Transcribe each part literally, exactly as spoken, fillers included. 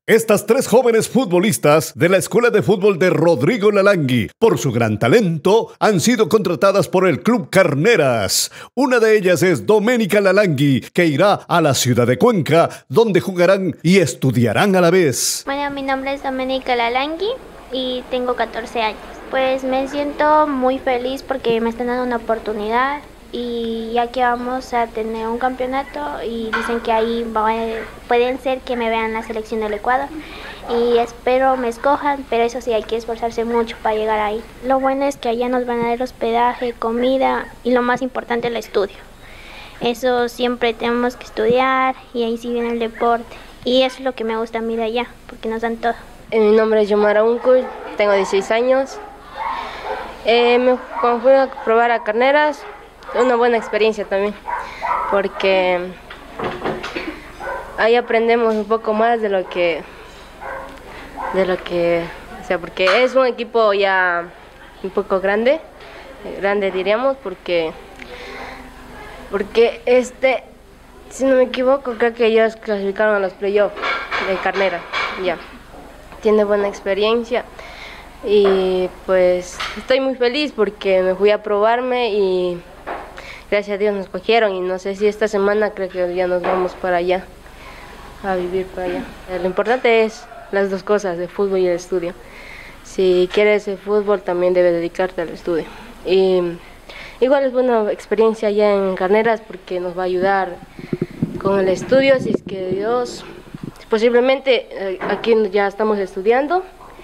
Estas tres jóvenes futbolistas de la Escuela de Fútbol de Rodrigo Lalangui, por su gran talento, han sido contratadas por el Club Carneras. Una de ellas es Doménica Lalangui, que irá a la ciudad de Cuenca, donde jugarán y estudiarán a la vez. Bueno, mi nombre es Doménica Lalangui y tengo catorce años. Pues me siento muy feliz porque me están dando una oportunidad y ya que vamos a tener un campeonato y dicen que ahí va, pueden ser que me vean la selección del Ecuador y espero me escojan, pero eso sí hay que esforzarse mucho para llegar ahí. Lo bueno es que allá nos van a dar hospedaje, comida y lo más importante el estudio. Eso siempre tenemos que estudiar y ahí sí viene el deporte y eso es lo que me gusta a mí de allá porque nos dan todo. Mi nombre es Yomara Uncuy, tengo dieciséis años. Eh, me cuando fui a probar a Carneras, una buena experiencia también, porque ahí aprendemos un poco más de lo que, de lo que, o sea, porque es un equipo ya un poco grande, grande diríamos, porque, porque este, si no me equivoco, creo que ellos clasificaron a los playoffs de Carnera, ya, tiene buena experiencia. Y pues estoy muy feliz porque me fui a probarme y gracias a Dios nos cogieron y no sé si esta semana creo que ya nos vamos para allá, a vivir para allá. Lo importante es las dos cosas, el fútbol y el estudio. Si quieres el fútbol también debes dedicarte al estudio. Y igual es buena experiencia allá en Carneras porque nos va a ayudar con el estudio, si es que Dios, posiblemente aquí ya estamos estudiando.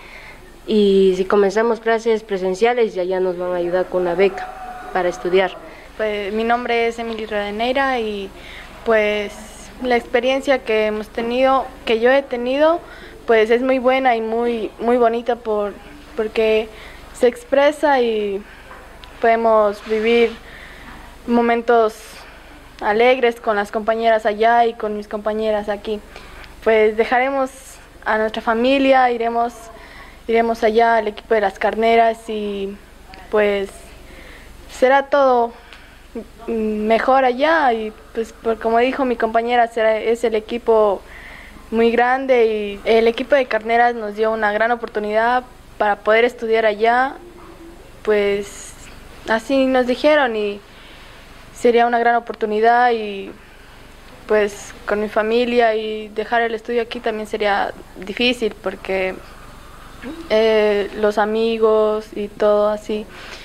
Y si comenzamos clases presenciales, ya, ya nos van a ayudar con una beca para estudiar. Pues, mi nombre es Emily Radeneira y pues la experiencia que hemos tenido, que yo he tenido, pues es muy buena y muy, muy bonita por, porque se expresa y podemos vivir momentos alegres con las compañeras allá y con mis compañeras aquí. Pues dejaremos a nuestra familia, iremos... Iremos allá al equipo de las Carneras y pues será todo mejor allá y pues por, como dijo mi compañera, será, es el equipo muy grande y el equipo de Carneras nos dio una gran oportunidad para poder estudiar allá, pues así nos dijeron y sería una gran oportunidad y pues con mi familia y dejar el estudio aquí también sería difícil porque Eh, los amigos y todo así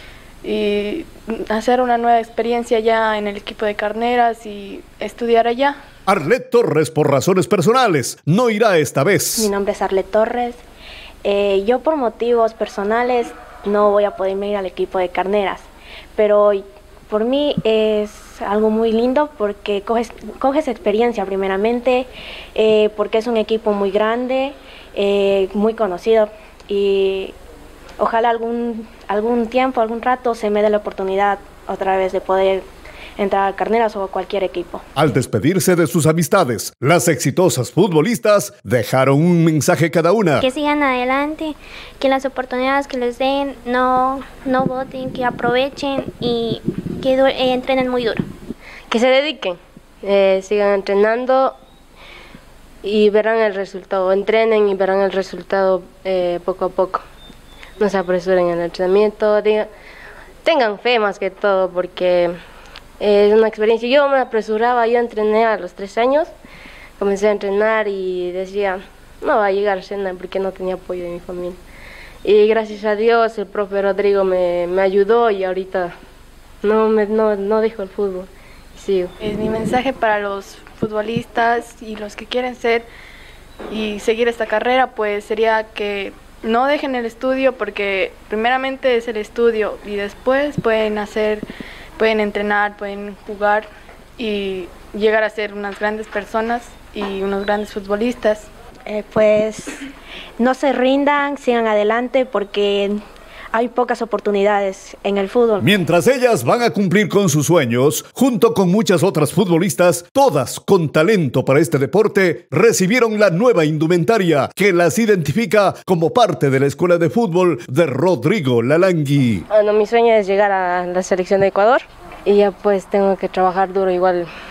y hacer una nueva experiencia ya en el equipo de Carneras y estudiar allá. Arlet Torres, por razones personales, no irá esta vez. Mi nombre es Arlet Torres. Eh, yo por motivos personales no voy a poder ir al equipo de Carneras, pero por mí es algo muy lindo porque coges, coges experiencia primeramente, eh, porque es un equipo muy grande, eh, muy conocido. Y ojalá algún, algún tiempo, algún rato se me dé la oportunidad otra vez de poder entrar a Carneras o a cualquier equipo. Al despedirse de sus amistades, las exitosas futbolistas dejaron un mensaje cada una. Que sigan adelante, que las oportunidades que les den no, no voten, que aprovechen y que eh, entrenen muy duro. Que se dediquen, eh, sigan entrenando y verán el resultado, entrenen y verán el resultado eh, poco a poco. No se apresuren en el entrenamiento, diga, tengan fe más que todo porque es una experiencia. Yo me apresuraba, yo entrené a los tres años, comencé a entrenar y decía, no va a llegar a cena porque no tenía apoyo de mi familia. Y gracias a Dios el profe Rodrigo me, me ayudó y ahorita no, me, no, no dejo el fútbol, sigo. Es mi mensaje para los futbolistas y los que quieren ser y seguir esta carrera, pues sería que no dejen el estudio porque primeramente es el estudio y después pueden hacer, pueden entrenar, pueden jugar y llegar a ser unas grandes personas y unos grandes futbolistas. Eh, pues no se rindan, sigan adelante porque hay pocas oportunidades en el fútbol. Mientras ellas van a cumplir con sus sueños, junto con muchas otras futbolistas, todas con talento para este deporte, recibieron la nueva indumentaria que las identifica como parte de la Escuela de Fútbol de Rodrigo Lalangui. Bueno, mi sueño es llegar a la selección de Ecuador y ya pues tengo que trabajar duro igual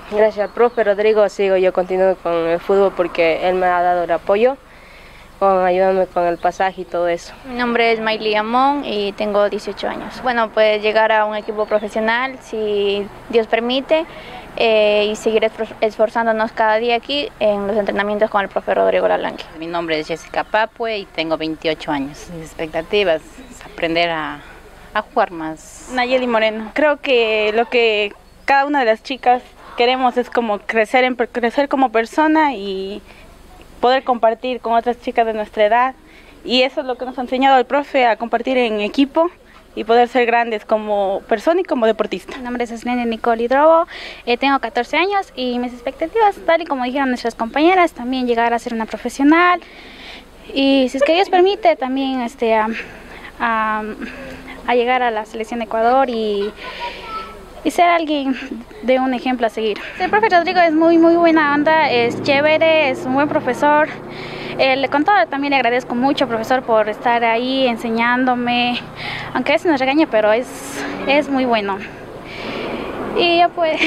Gracias al profe Rodrigo sigo yo continúo con el fútbol porque él me ha dado el apoyo, con ayudándome con el pasaje y todo eso. Mi nombre es Mayli Amón y tengo dieciocho años. Bueno, pues llegar a un equipo profesional, si Dios permite, eh, y seguir esforzándonos cada día aquí en los entrenamientos con el profe Rodrigo Lalangui. Mi nombre es Jessica Papue y tengo veintiocho años. Mis expectativas es aprender a, a jugar más. Nayeli Moreno. Creo que lo que cada una de las chicas queremos es como crecer, en, crecer como persona y poder compartir con otras chicas de nuestra edad. Y eso es lo que nos ha enseñado el profe, a compartir en equipo y poder ser grandes como persona y como deportista. Mi nombre es Aslene Nicole Hidrobo, eh, tengo catorce años y mis expectativas, tal y como dijeron nuestras compañeras, también llegar a ser una profesional y si es que Dios permite también este, a, a, a llegar a la selección de Ecuador y y ser alguien de un ejemplo a seguir. El profe Rodrigo es muy muy buena onda, es chévere, es un buen profesor. Eh, con todo también le agradezco mucho, profesor, por estar ahí enseñándome, aunque a veces nos regaña, pero es, es muy bueno. Y ya pues,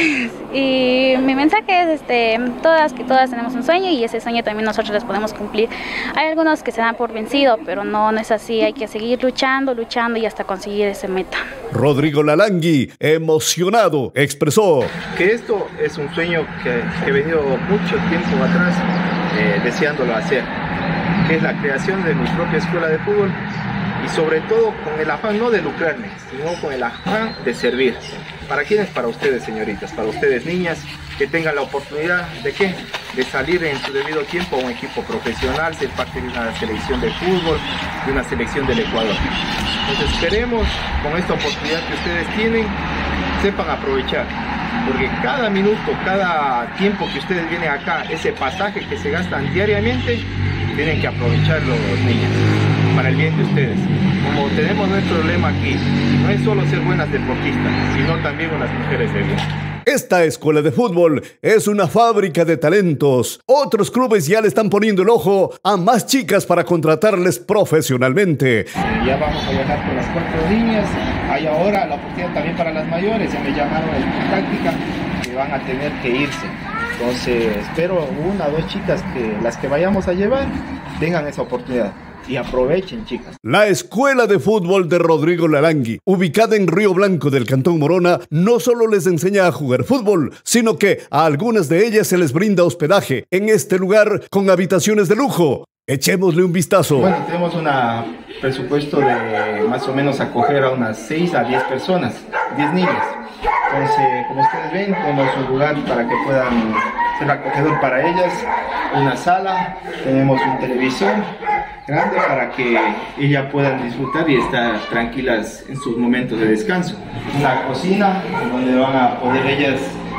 y mi mensaje es este, todas que todas tenemos un sueño y ese sueño también nosotros les podemos cumplir. Hay algunos que se dan por vencido, pero no, no es así, hay que seguir luchando, luchando y hasta conseguir ese meta. Rodrigo Lalangui, emocionado, expresó que esto es un sueño que, que he venido mucho tiempo atrás eh, deseándolo hacer, que es la creación de mi propia escuela de fútbol y sobre todo con el afán no de lucrarme, sino con el afán de servir. ¿Para quiénes? Para ustedes, señoritas, para ustedes, niñas, que tengan la oportunidad de ¿qué? De salir en su debido tiempo a un equipo profesional, ser parte de una selección de fútbol, de una selección del Ecuador. Entonces esperemos con esta oportunidad que ustedes tienen, sepan aprovechar, porque cada minuto, cada tiempo que ustedes vienen acá, ese pasaje que se gastan diariamente, tienen que aprovecharlo los niños, para el bien de ustedes. Como tenemos nuestro lema aquí, no es solo ser buenas deportistas, sino también unas mujeres de bien. Esta escuela de fútbol es una fábrica de talentos. Otros clubes ya le están poniendo el ojo a más chicas para contratarles profesionalmente. Ya vamos a viajar con las cuatro niñas. Hay ahora la oportunidad también para las mayores. Ya me llamaron en táctica que van a tener que irse. Entonces espero una o dos chicas que las que vayamos a llevar tengan esa oportunidad. Y aprovechen, chicas. La Escuela de Fútbol de Rodrigo Lalangui, ubicada en Río Blanco del Cantón Morona, no solo les enseña a jugar fútbol, sino que a algunas de ellas se les brinda hospedaje en este lugar con habitaciones de lujo. Echémosle un vistazo. Bueno, tenemos un presupuesto de más o menos acoger a unas seis a diez personas, diez niñas. Entonces, como ustedes ven, tenemos un lugar para que puedan ser acogedor para ellas, una sala, tenemos un televisor grande para que ellas puedan disfrutar y estar tranquilas en sus momentos de descanso. Una cocina donde van a poder ellas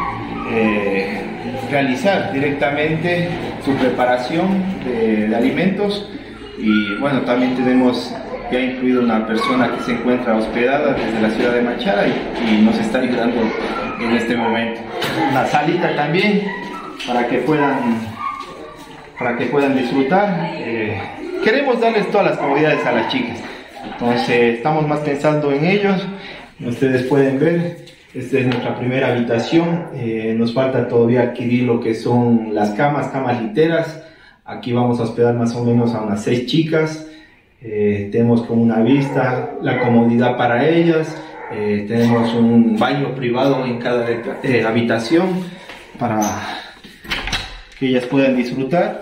eh, realizar directamente su preparación de, de alimentos y bueno, también tenemos ya incluido una persona que se encuentra hospedada desde la ciudad de Machala y, y nos está ayudando en este momento. Una salita también para que puedan, para que puedan disfrutar. Eh, queremos darles todas las comodidades a las chicas, entonces estamos más pensando en ellos. Ustedes pueden ver, esta es nuestra primera habitación. Eh, nos falta todavía adquirir lo que son las camas, camas literas. Aquí vamos a hospedar más o menos a unas seis chicas. Eh, tenemos como una vista, la comodidad para ellas, eh, tenemos un baño privado en cada eh, habitación para que ellas puedan disfrutar.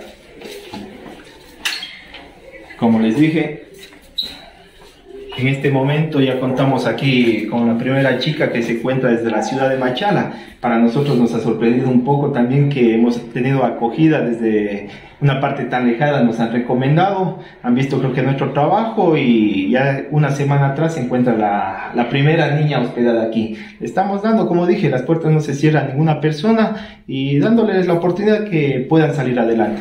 Como les dije, en este momento ya contamos aquí con la primera chica que se encuentra desde la ciudad de Machala. Para nosotros nos ha sorprendido un poco también que hemos tenido acogida desde una parte tan lejana, nos han recomendado, han visto creo que nuestro trabajo y ya una semana atrás se encuentra la, la primera niña hospedada aquí. Estamos dando, como dije, las puertas no se cierran a ninguna persona y dándoles la oportunidad que puedan salir adelante.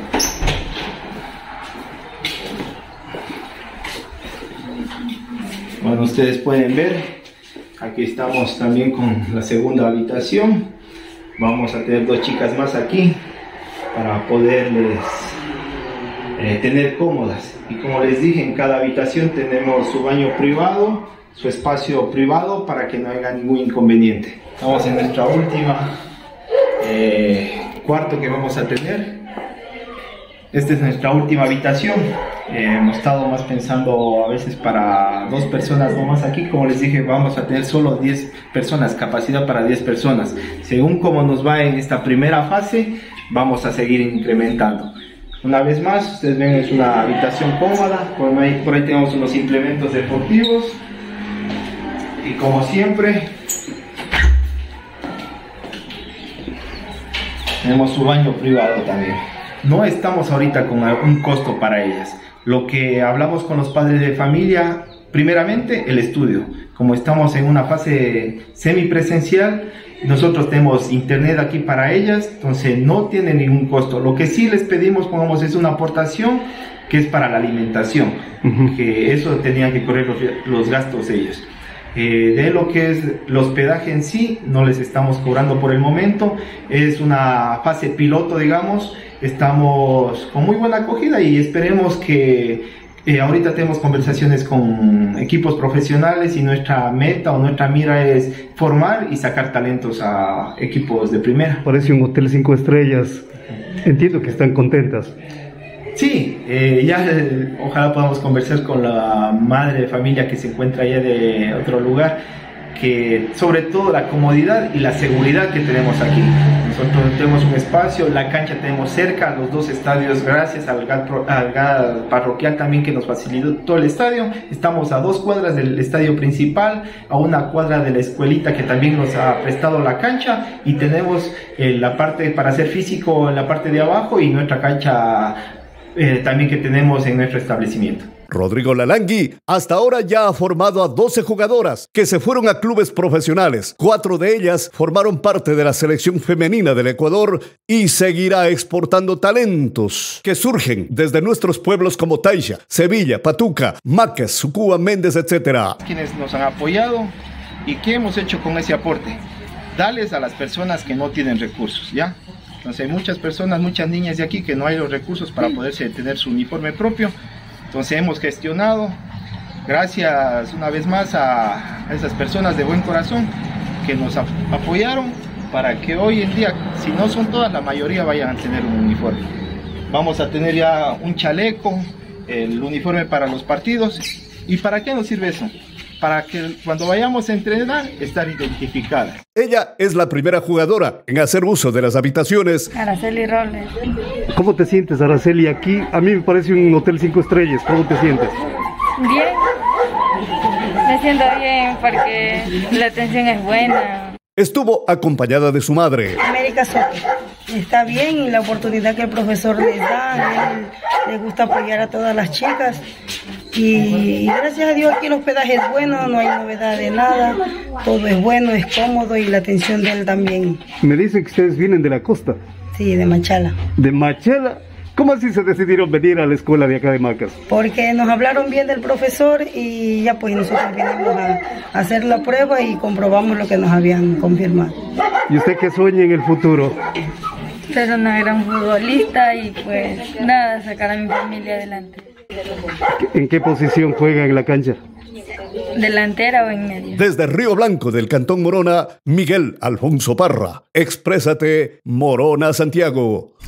Bueno, ustedes pueden ver, aquí estamos también con la segunda habitación. Vamos a tener dos chicas más aquí para poderles eh, tener cómodas. Y como les dije, en cada habitación tenemos su baño privado, su espacio privado para que no haya ningún inconveniente. Estamos en nuestra última eh, cuarto que vamos a tener. Esta es nuestra última habitación. Eh, hemos estado más pensando a veces para dos personas o más aquí. Como les dije, vamos a tener solo diez personas, capacidad para diez personas. Según cómo nos va en esta primera fase, vamos a seguir incrementando. Una vez más, ustedes ven, es una habitación cómoda. Por ahí, por ahí tenemos unos implementos deportivos. Y como siempre, tenemos su baño privado también. No estamos ahorita con algún costo para ellas. Lo que hablamos con los padres de familia, primeramente el estudio. Como estamos en una fase semipresencial, nosotros tenemos internet aquí para ellas, entonces no tiene ningún costo. Lo que sí les pedimos, pongamos, es una aportación que es para la alimentación, uh-huh. que eso tenían que correr los, los gastos ellos. Eh, de lo que es el hospedaje en sí, no les estamos cobrando por el momento. Es una fase piloto, digamos. Estamos con muy buena acogida y esperemos que eh, ahorita tenemos conversaciones con equipos profesionales y nuestra meta o nuestra mira es formar y sacar talentos a equipos de primera. Parece un hotel cinco estrellas. Entiendo que están contentas. Sí, eh, ya eh, ojalá podamos conversar con la madre de familia que se encuentra allá de otro lugar, que sobre todo la comodidad y la seguridad que tenemos aquí. Nosotros tenemos un espacio, la cancha tenemos cerca, los dos estadios, gracias al G A D, al G A D parroquial también que nos facilitó todo el estadio. Estamos a dos cuadras del estadio principal, a una cuadra de la escuelita que también nos ha prestado la cancha, y tenemos eh, la parte para hacer físico en la parte de abajo y nuestra cancha eh, también que tenemos en nuestro establecimiento. Rodrigo Lalangui hasta ahora ya ha formado a doce jugadoras que se fueron a clubes profesionales. Cuatro de ellas formaron parte de la selección femenina del Ecuador y seguirá exportando talentos que surgen desde nuestros pueblos como Taisha, Sevilla, Patuca, Maques, Sucúa, Méndez, etcétera. Quienes nos han apoyado y qué hemos hecho con ese aporte, darles a las personas que no tienen recursos, ¿ya? Entonces hay muchas personas, muchas niñas de aquí que no hay los recursos para poderse tener su uniforme propio. Entonces hemos gestionado, gracias una vez más a, a esas personas de buen corazón que nos ap apoyaron para que hoy en día, si no son todas, la mayoría vayan a tener un uniforme. Vamos a tener ya un chaleco, el uniforme para los partidos. ¿Y para qué nos sirve eso? Para que cuando vayamos a entrenar, estar identificada. Ella es la primera jugadora en hacer uso de las habitaciones. Araceli Robles. ¿Cómo te sientes, Araceli? Aquí a mí me parece un hotel cinco estrellas. ¿Cómo te sientes? Bien. Me siento bien porque la atención es buena. Estuvo acompañada de su madre. América Soto. Está bien, y la oportunidad que el profesor les da, él le gusta apoyar a todas las chicas. Y gracias a Dios aquí el hospedaje es bueno, no hay novedad de nada, todo es bueno, es cómodo y la atención de él también. Me dicen que ustedes vienen de la costa. Sí, de Machala. ¿De Machala? ¿Cómo así se decidieron venir a la escuela de acá de Macas? Porque nos hablaron bien del profesor y ya pues nosotros vinimos a, a hacer la prueba y comprobamos lo que nos habían confirmado. ¿Y usted qué sueña en el futuro? Ser una gran futbolista y pues nada, sacar a mi familia adelante. ¿En qué posición juega en la cancha? Delantera o en medio. Desde Río Blanco del Cantón Morona, Miguel Alfonso Parra. Exprésate, Morona, Santiago.